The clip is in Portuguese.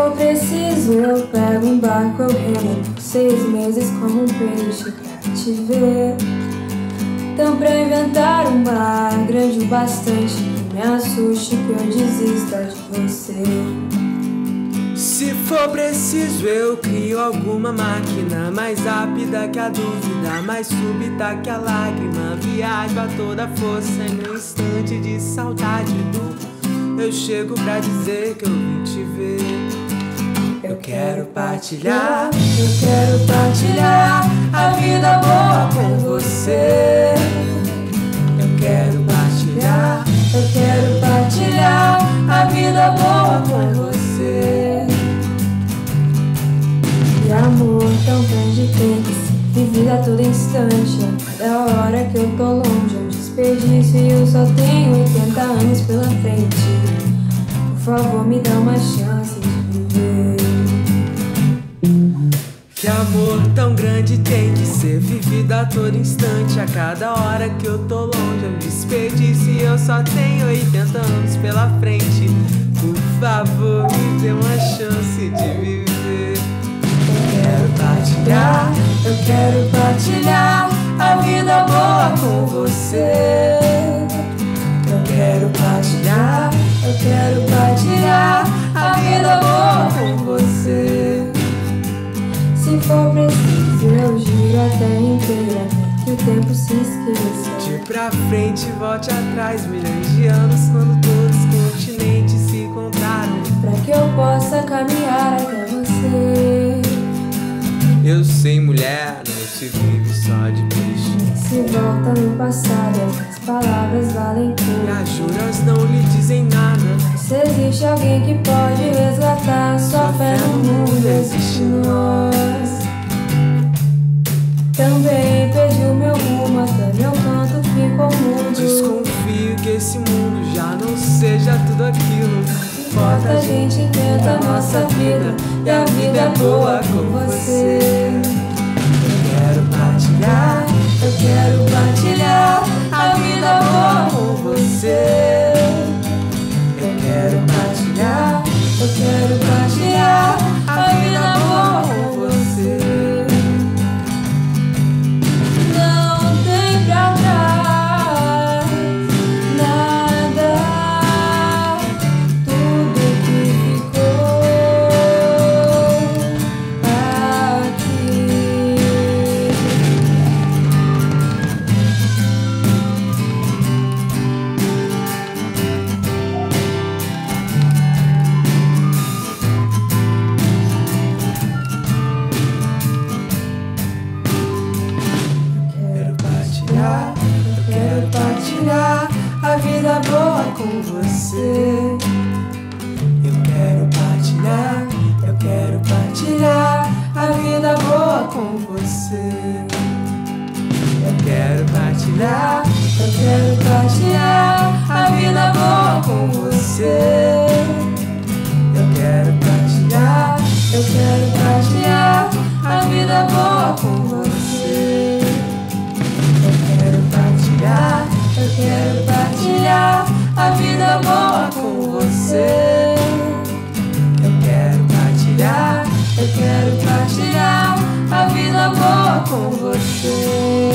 for preciso, eu pego um barco, eu remo por 6 meses como um peixe pra te ver. Então pra inventar um mar grande o bastante que me assuste, que eu desista de você. Se for preciso, eu crio alguma máquina mais rápida que a dúvida, mais súbita que a lágrima. Viajo a toda força em um instante de saudade do eu chego pra dizer que eu vim te ver. Eu quero partilhar a vida boa com você. Eu quero partilhar a vida boa com você. E amor tão grande tem que ser vivido a todo instante. A cada hora que eu tô longe é um desperdício e eu só tenho 80 anos pela frente. Por favor, me dá uma chance de viver. Que amor tão grande tem que ser vivido a todo instante. A cada hora que eu tô longe é um desperdício e eu só tenho 80 anos pela frente. Por favor, me dê uma chance de viver. Eu quero partilhar a vida boa com você. Eu quero partilhar a vida boa com você. Se for preciso, eu giro a terra inteira até que o tempo se esqueça. De pra frente, volte atrás, milhões de anos, quando todos os continentes se encontraram, pra que eu possa caminhar até você. Eu sei, mulher, não se vive só de peixe. Se volta no passado, as palavras valem tudo. E as juras não lhe dizem nada. Se existe alguém que pode resgatar sua fé no mundo, existe nós. Também perdi o meu rumo, até meu canto ficou mudo. Desconfio que esse mundo já não seja tudo aquilo. Importa, a gente inventa a nossa vida e a vida é boa com você. Eu quero partilhar a vida boa com você. Eu quero partilhar a vida boa com você. Não tem pra trás nada, tudo que ficou aqui. Eu quero partilhar a vida boa com você. Eu quero partilhar a vida boa com você. Eu quero partilhar a vida boa com você. Eu quero partilhar a vida boa com você. Eu quero partilhar a vida boa com você. Eu quero partilhar a vida boa com você.